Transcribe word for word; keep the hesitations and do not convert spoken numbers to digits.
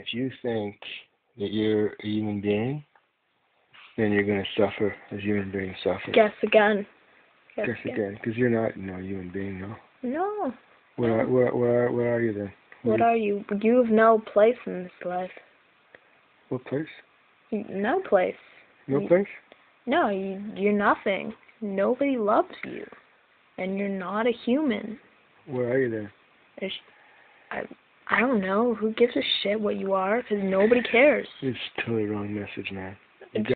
if you think that you're a human being, then you're going to suffer as human beings suffer. Guess again. Guess, Guess again, because you're not no human being, no. No. Where, no. Are, where, where, where are you then? What are you? You have no place in this life. What place? No place. No you, place? No, you, you're nothing. Nobody loves you. And you're not a human. Where are you then? There's, I, I don't know. Who gives a shit what you are? Because nobody cares. It's a totally wrong message, man.